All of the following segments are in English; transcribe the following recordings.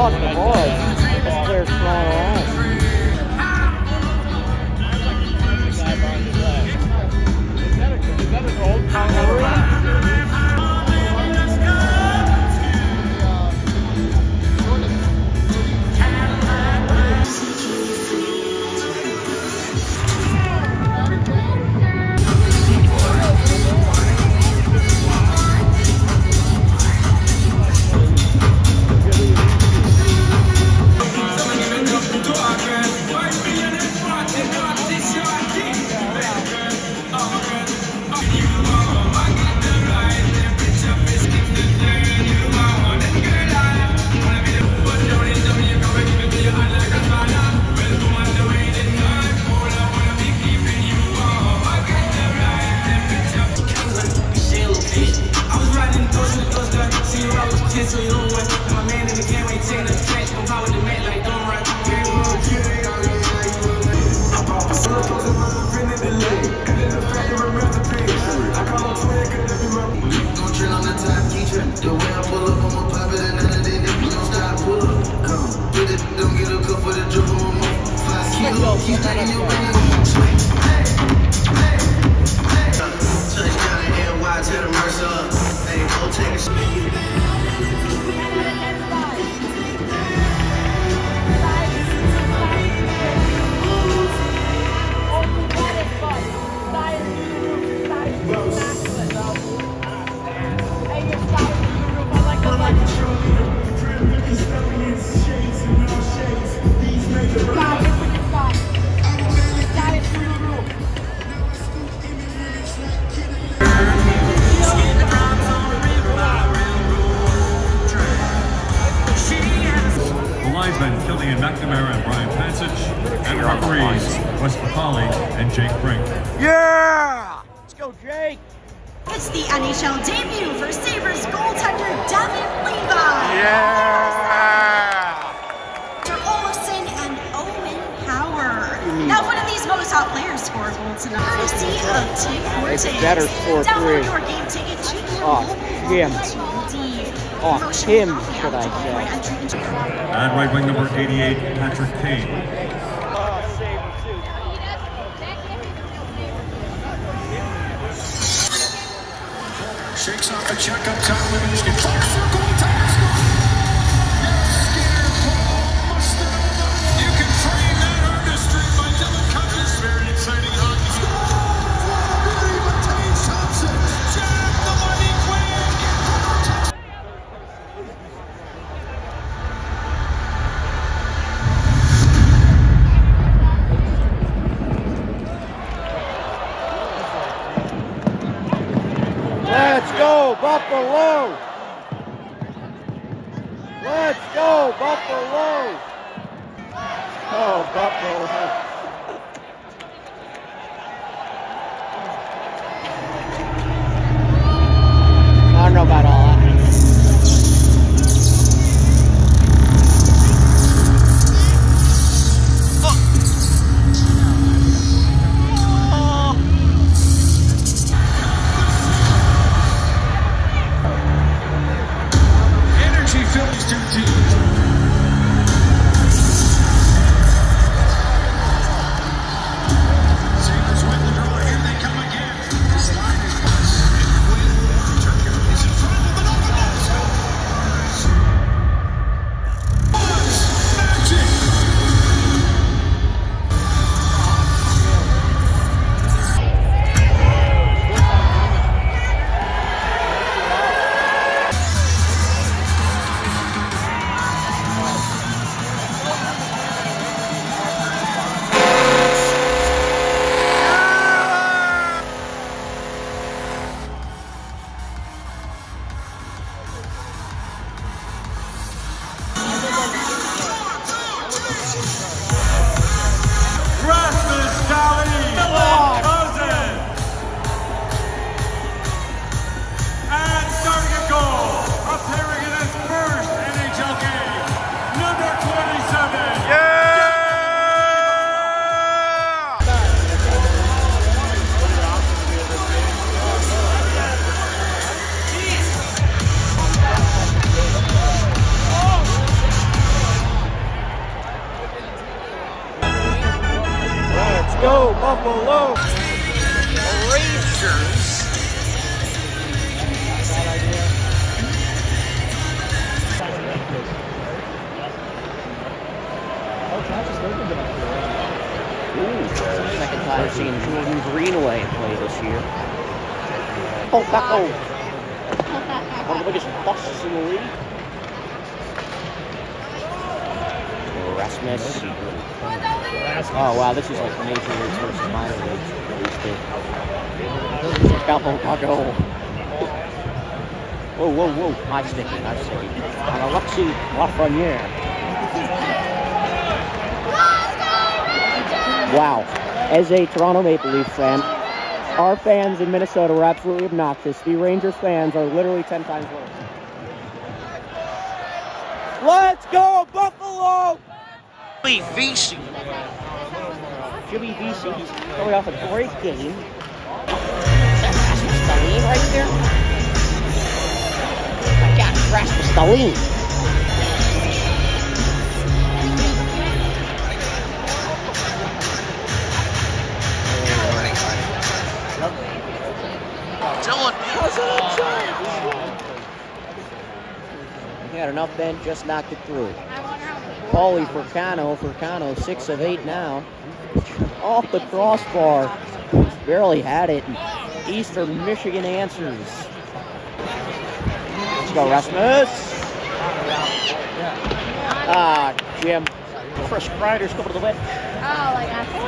lost the ball. This player's throwing around. Is that an old Congo? Killian McNamara and Brian Pansich, and referees Wes Papali and Jake Brink. Yeah! Let's go, Jake! It's the NHL debut for Sabres goaltender Devin Levi. Yeah! Olofsson and Owen Power. Now, one of these most hot players scored a goal tonight. Courtesy of Tim Hortons. It's better score Download 3. your game ticket, check your Oh, Jim. Oh, Tim, should I say. And right wing number 88, Patrick Kane. Shakes off a check up top. Levinsky fires for a goal. Tigers score. Skinner, Paul, Mustanova. You can frame that artistry by Dylan Cutlass. Very exciting hockey. Scores! Matej Thompson. Jack the money quick. Let's go, Buffalo! Let's go, Buffalo! Oh, Buffalo. I don't know about all that. Energy fills these two teams. Sabres win the draw. Here they come again. Slide is passed. And Quinn Turner is in front. time seeing Jordan Greenway play this year. Oh, Paco! One of the biggest busts in the league. Rasmus. Oh, wow, this is like major leagues versus minor leagues. Paco, Paco. Whoa, whoa, whoa. Nice sticky, nice sticky. And Alexi Lafreniere. Wow. As a Toronto Maple Leafs fan, our fans in Minnesota were absolutely obnoxious. The Rangers fans are literally 10 times worse. Let's go, Buffalo! Jimmy Vesey. Jimmy Vesey, he's coming off a great game. Is that Rasmus Dahlin right there? I got Rasmus Dahlin. Dylan. He had enough then, just knocked it through. Paulie Furcano 6 of 8 now. Off the crossbar. Just barely had it. Eastern Michigan answers. Let's go, Rasmus. Ah, Jim. Chris Kreider's coming to the bench. Oh, like after?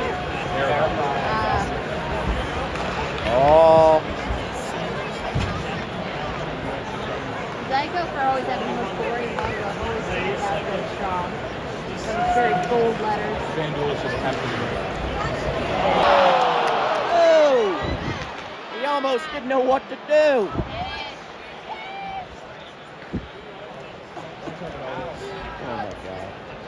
Oh. Zyko for always having the most boring logo. I've always seen it out very strong. Some very bold letters. Oh! He almost didn't know what to do. Oh my God.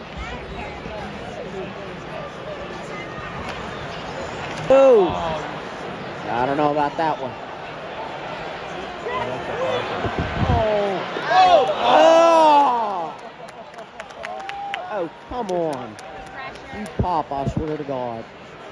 Oh! I don't know about that one. Oh! Oh, come on. You pop, I swear to God.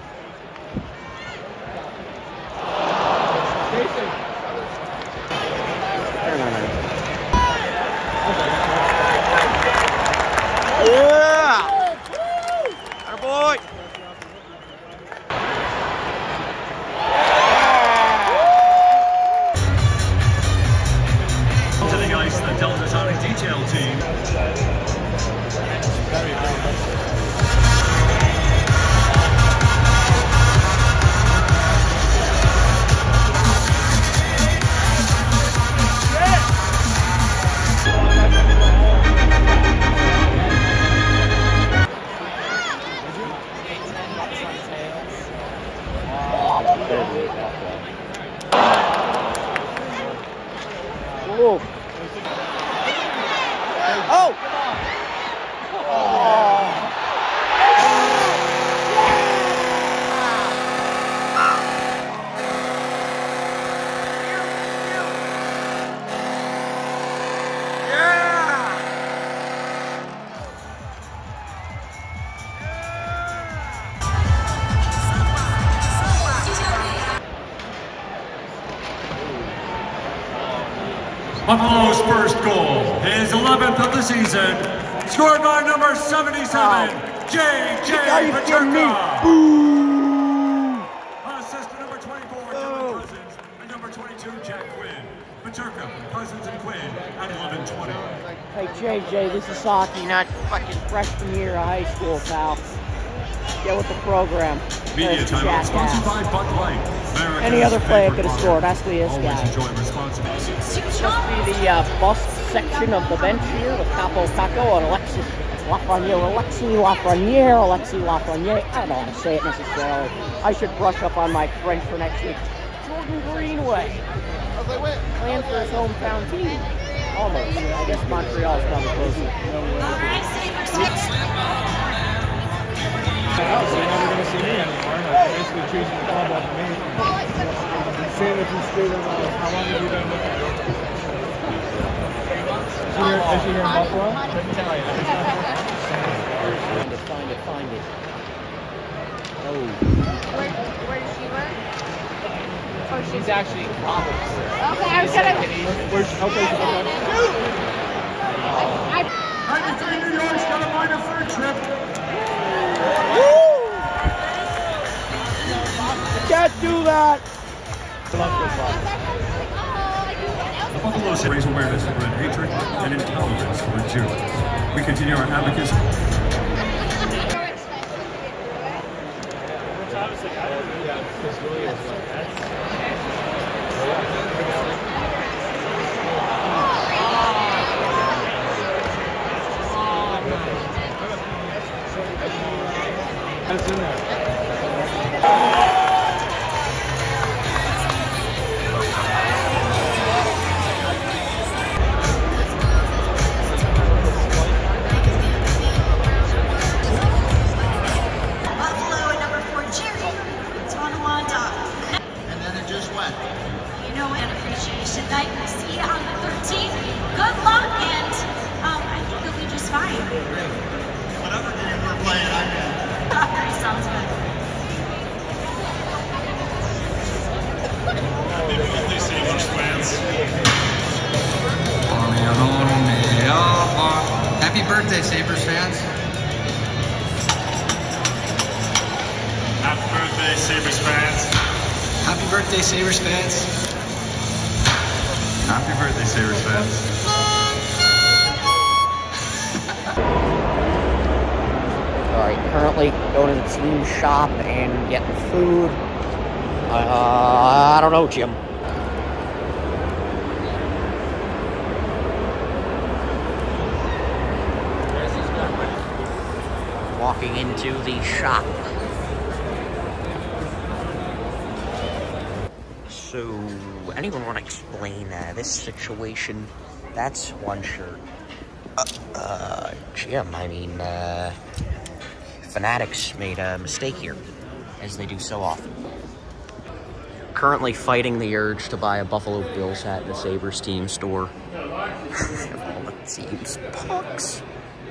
Yeah! Attaboy! To the ice, the Delta Sonic detail team. Whoa. Oh! Buffalo's first goal, his 11th of the season, scored by number 77, J.J. Paterka. Assist to number 24, Dylan Cousins, and number 22, Jack Quinn. Paterka, Cousins, and Quinn at 11:20. Hey, JJ, this is Saki, not fucking freshman year of high school, pal. Get with the program. Media timeout sponsored by Bud Light. Any other player could have scored. That's the Always guy. enjoy responsibly. This must be the bust section of the bench here with Capo Paco and Alexi Lafreniere. I don't know how to say it necessarily. I should brush up on my French for next week. Jordan Greenway. Playing for his hometown team. Almost. I guess Montreal's probably closer. So you're never going to see me anymore. Like, basically choosing the club over me. Seeing if you stayed in, how long have you been with her? Is she here in Buffalo? Couldn't tell you. Find it. Oh. Where does she work? Oh, She's actually in college. Okay, I was gonna. I can say New York's got a minor third trip. do that. The Buffaloes raise awareness for red hatred and intolerance for Jews. We continue our advocacy. That's in there. Buffalo at number 4, Jerry Tonawanda. And then it just went. You know, an appreciation night. We'll see you on the 13th. Good luck, and I think you'll be just fine. Whatever game we're playing, I'm in. Sounds good. Happy birthday, Sabres fans. Happy birthday, Sabres fans. Happy birthday, Sabres fans. Happy birthday, Sabres fans. Happy birthday, Sabres fans. All right, currently going to the team shop and getting food. I don't know, Jim. Walking into the shop. So, anyone want to explain this situation? That's one shirt. Jim, I mean, Fanatics made a mistake here, as they do so often. Currently fighting the urge to buy a Buffalo Bills hat in the Sabres team store. All the team's pucks.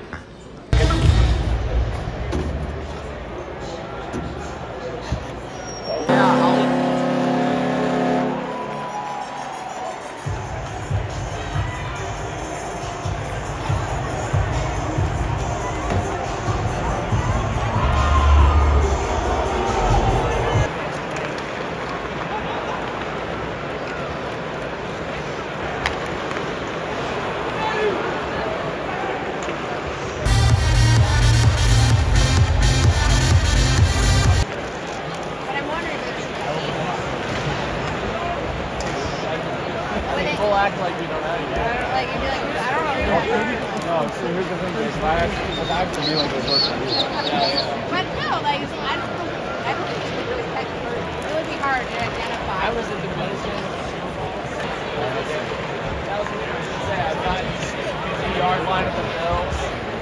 Act like we don't know. Like, you'd be like, I don't know. No, so here's the thing, Jason. I have to be like a person. But no, like, I don't think it's really catch a person. It would be hard to identify. I was at the medicine. That was what I was going to say. I've got 50-yard line at the Bills.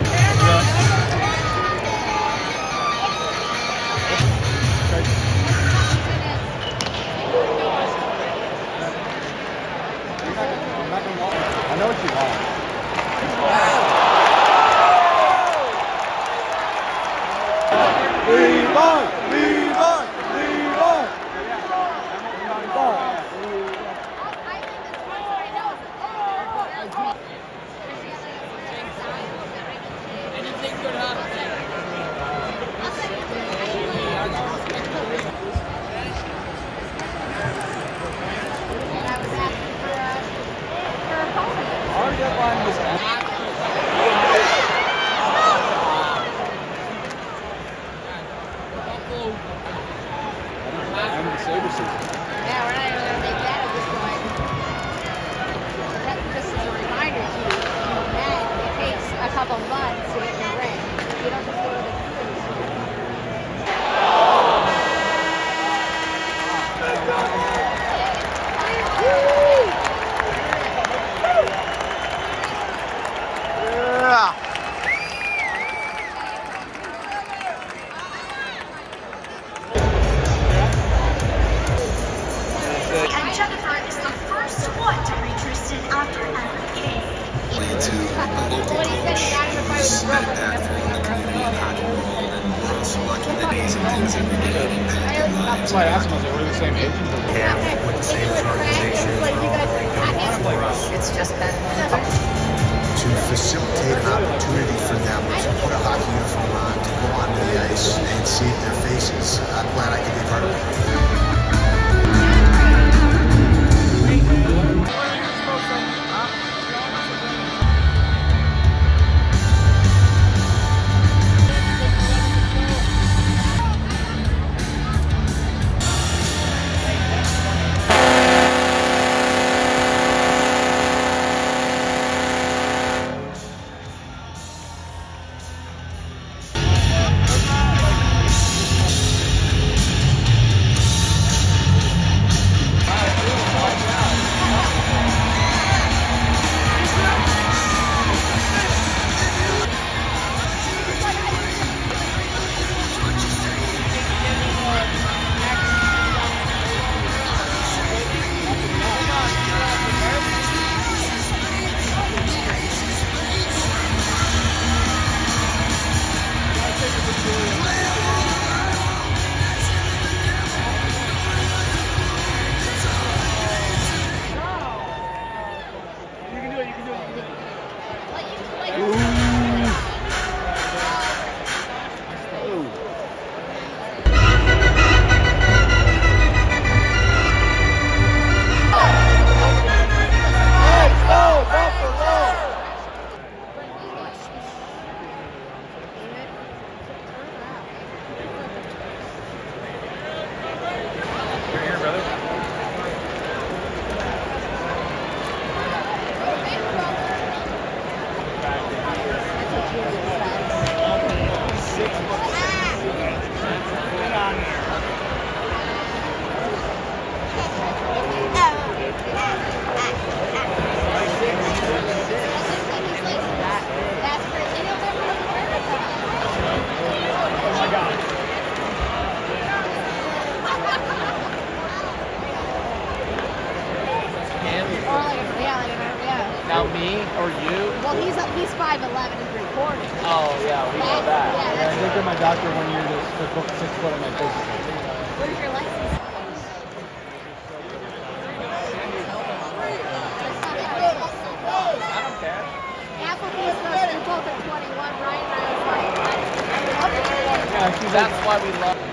I know what you want. Levi! Levi! Levi! Anything could happen. Our deadline was I'm the Sabres season. Yeah, we're not even going to make that at this point. Just as a reminder to you, men, it takes a couple months to get your ring. You don't just go to the And Jennifer is the first one to reach Tristan after every game. To a local coach who's met that in the community of hockey world, and we're also lucky that he's in things every day. That's why I asked him, I was like, we're the same age. With the same organization, it's just been to facilitate an opportunity for them to put a hockey uniform on, to go onto the ice and see their faces. I'm glad I could be part of it. Oh, yeah, we know that. Yeah, I looked at my doctor 1 year to book 6 foot on my physical. Where's your license? I don't care. Applebee's goes through both at 21. Ryan and I was like, Yeah, that's why we love it.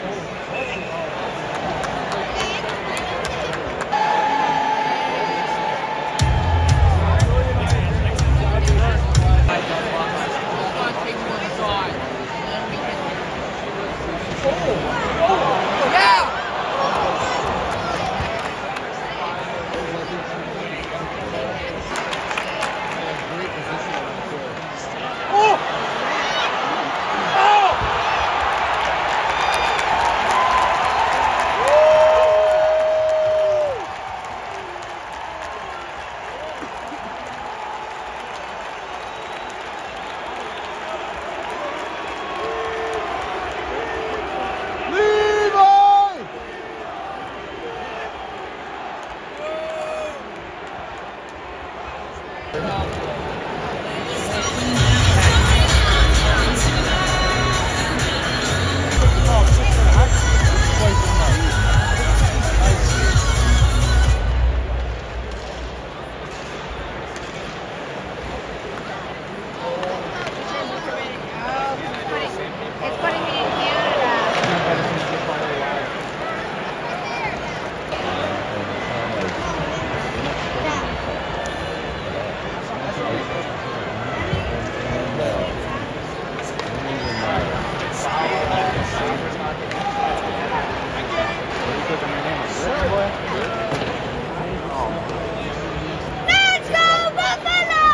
it's putting me in Canada. Let's go, Buffalo!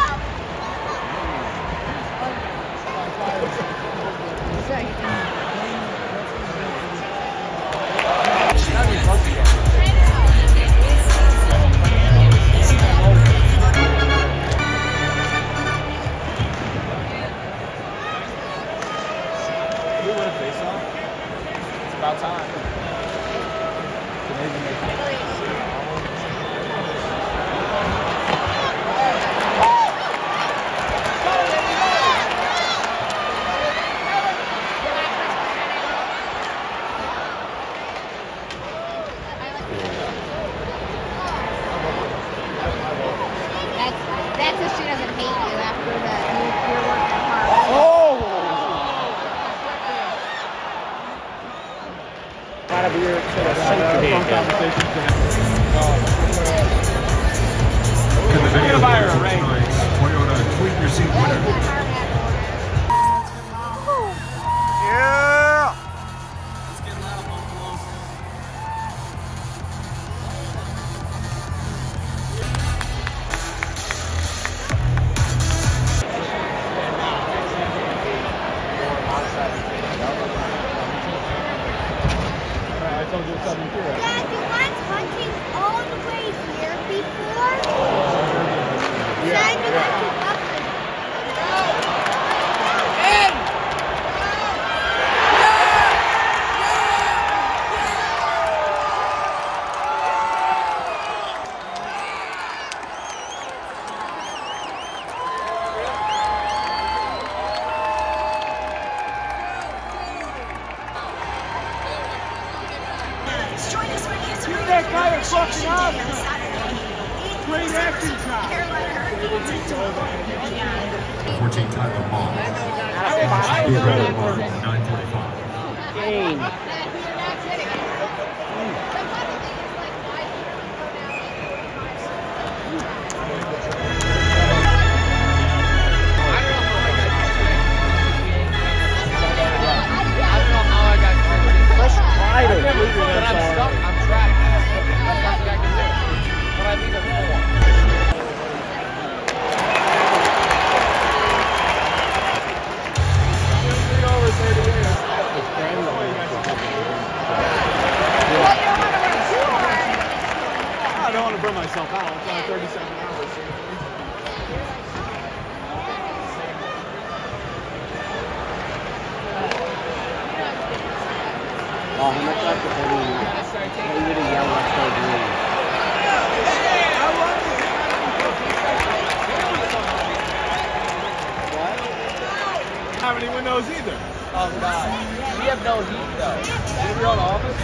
We win a face-off. It's about time. That's if she doesn't hate you after you're working hard. Oh! Out of here to the safety. In the video buy her a ring. Toyota Tweet Your Seat winner. I told you 7 too. Dad, you went hunting all the way here before? Dad, you went to Buffalo. Join us for news Give that guy a fucking on Oscar. Saturday. Great acting job. Carolina Hurricanes at Toronto. 14 Tyler Ball. I Who's was ready ready for for it. 9:45. Game. You're not kidding. The funny thing is, like, why do you go down Let's try to. But I'm stuck. I'm trapped. That's nothing I can do. But I leave at 4. I don't want to burn myself out. It's only 37 hours. Oh, how much left is there? You would have yelled at so green. Haven't any windows either. Oh, God. We have no heat, though. In your own office?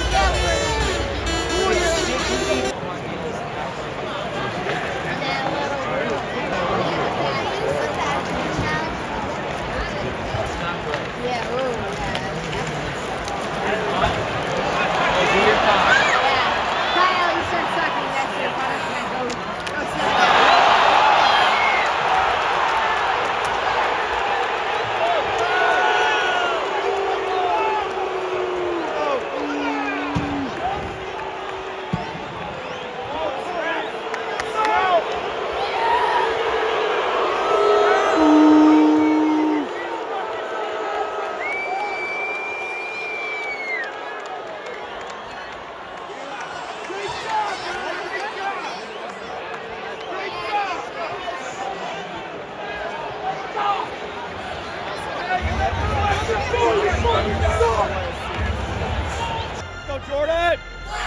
Go, Jordan!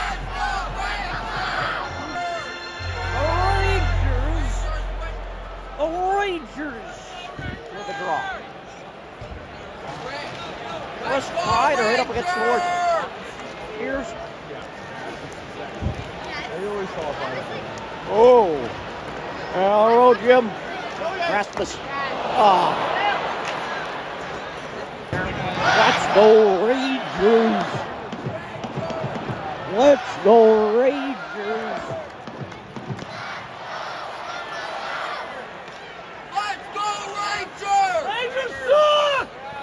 Rangers with a draw. Chris Kreider hit up against Lord. Here's. They always fall apart. Oh. Hello, Jim. Rasmus. Ah. Let's go, Rangers. Let's go, Rangers. Rangers suck!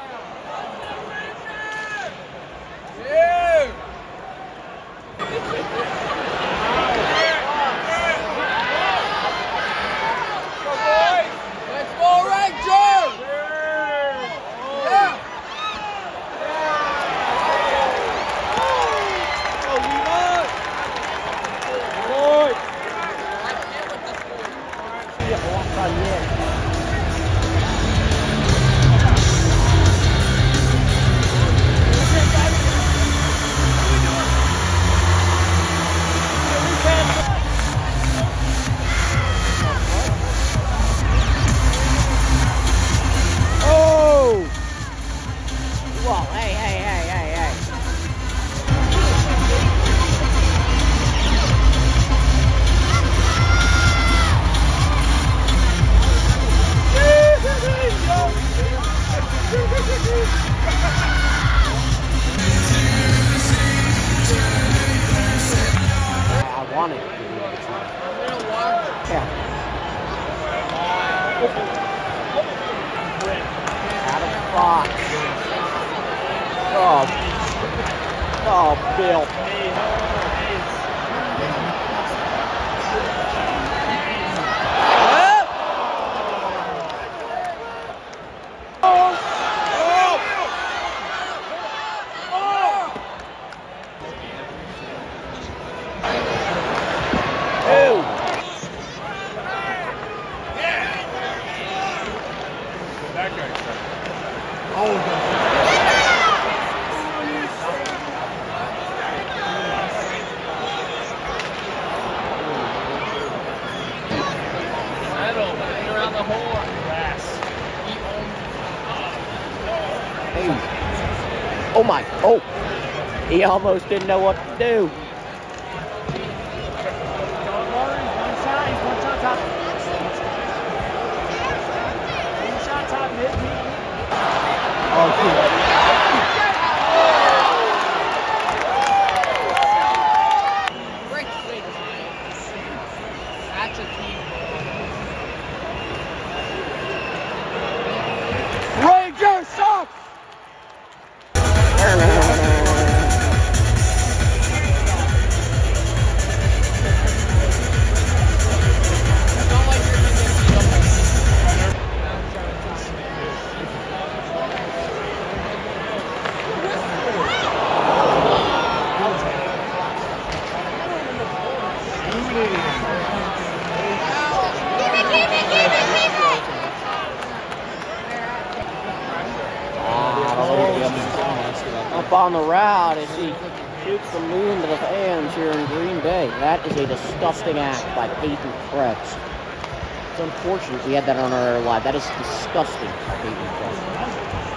Yeah! Let's go, Rangers! Yeah! Oh! Whoa, hey. I want it to be the time. Yeah. Adam Fox. Oh, Bill. That guy's stuck. Around the horn. Hey. Oh my. Oh. He almost didn't know what to do. That's a team. Rangers suck! Up on the route as he shoots the moon to the fans here in Green Bay. That is a disgusting act by Peyton Krebs. It's unfortunate we had that on our live. That is disgusting by Peyton Krebs.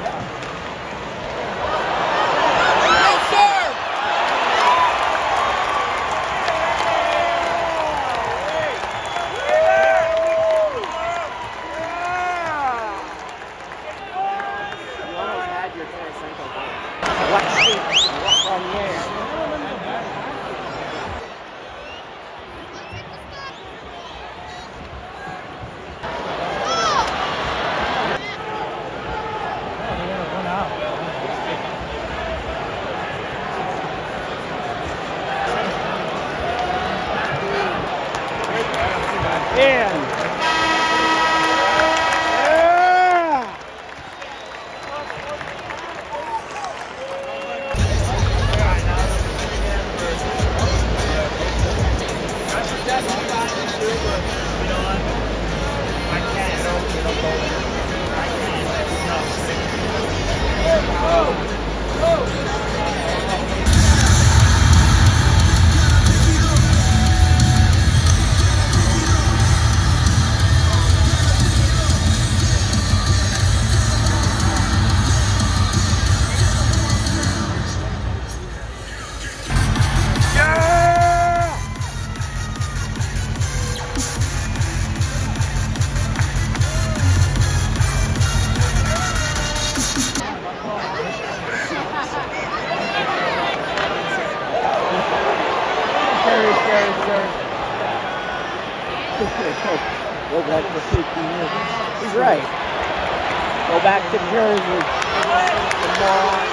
Go back to 50 years. He's right. Go back to Jersey. The moron.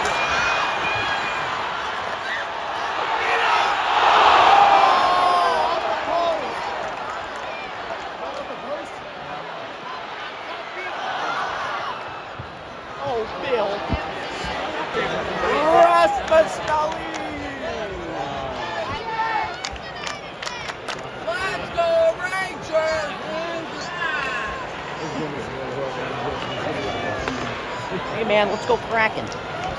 Oh, Bill. Rasmus. Let's go, Rangers! Hey man, let's go Kraken.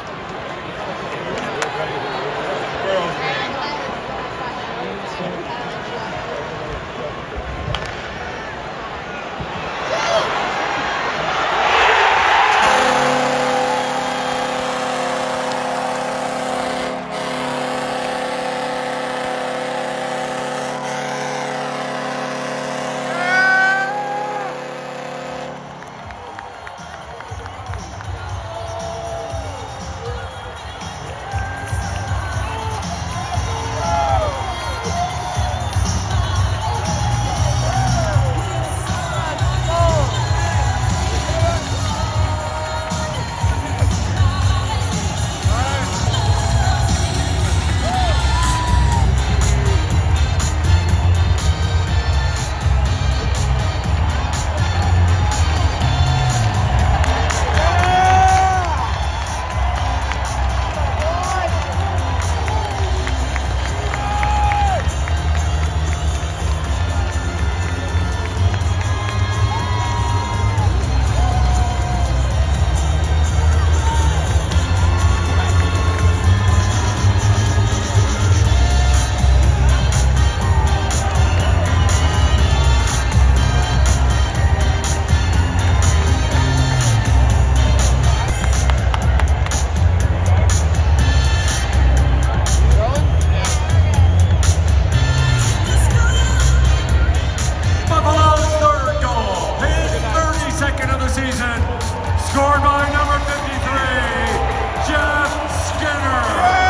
Scored by number 53, Jeff Skinner.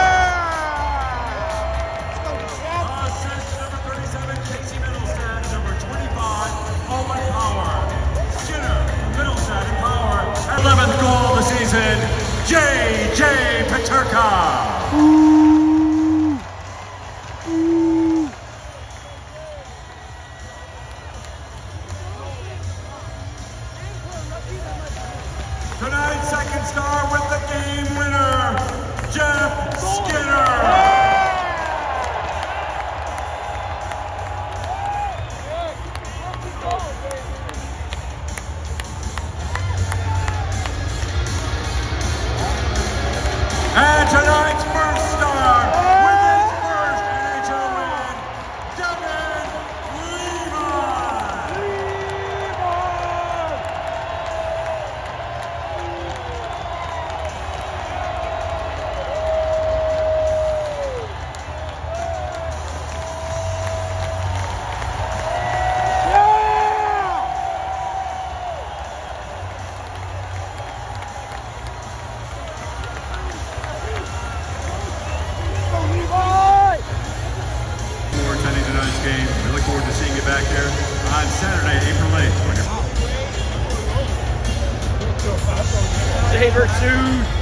Assist number 37, Casey Middlestad. Number 25, Owen Power. Skinner, Middlestad, and Power. 11th goal of the season, J.J. Peterka. Tonight's second star with the game winner, Jeff Skinner. And tonight's first star with his first NHL win, Devin Levi. pursuit.